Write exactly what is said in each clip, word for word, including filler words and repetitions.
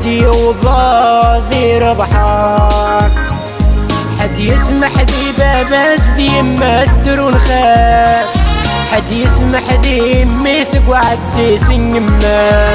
حدي وباضي ربحان، حد يسمح لي باباز دي مستر ونخاف، حد يسمح لي ميسق وعدي سنمات،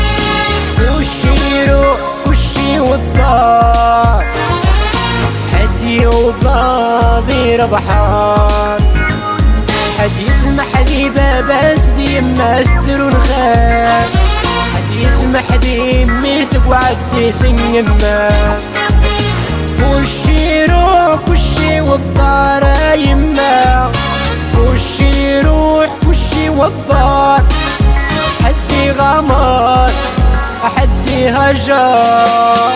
وشي يروح وشي والدار حدي وباضي ربحان، حد يسمح لي باباز دي مستر ونخاف، حد يسمح لي ميسق وعدي سنمات، وشي يروح وشي والدار يما، وشي يروح وشي والدار حدي غمر حدي هجر.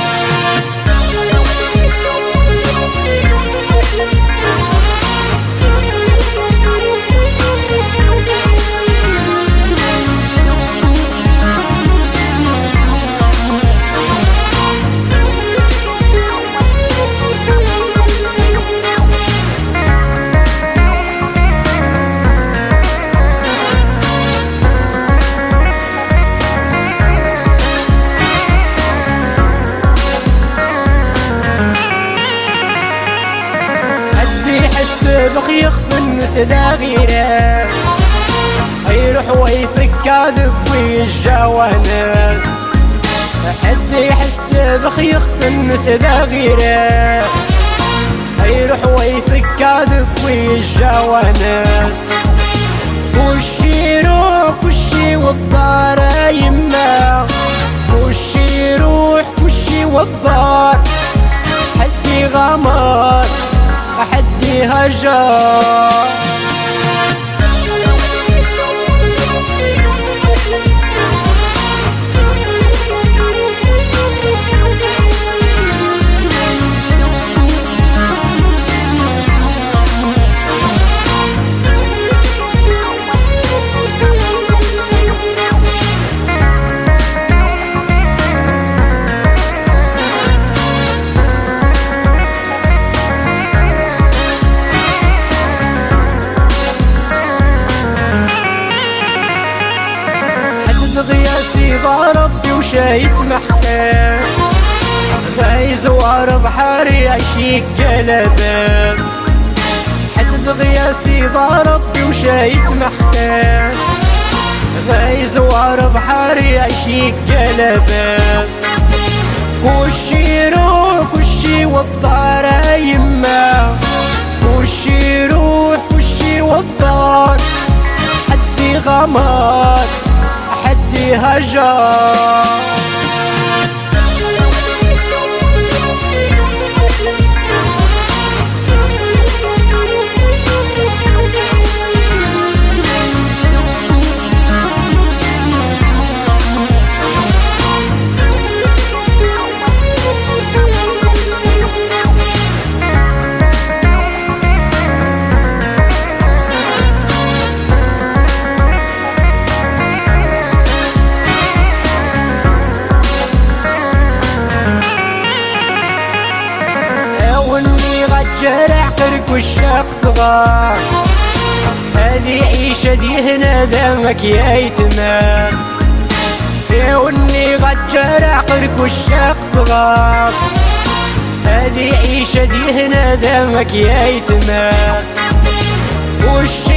بخ يخفن سداغيره يروح ويفك كاذب ويجاوانه، حد يحس بخ يخفن سداغيره يروح ويفك كاذب ويجاوانه، وشي يروح وشي والدار يما، وشي يروح وشي والدار حدي غمر حدي هجر. غياسي ضربي وشاي يسمحك، غايز وارب حاري عشيك قلبك، حد غياسي ضربي وشاي يسمحك، غايز وارب حاري عشيك قلبك، وشي يروح وشي والدار يما، وشي يروح وشي والدار حدي غمر حدي هجر. جرع قرق والشاق صغار، هذي عيشة دي هنا دمك يا يتمام، يا وني غد جرع قرق والشاق صغار، هذي عيشة دي هنا دمك يا يتمام، وش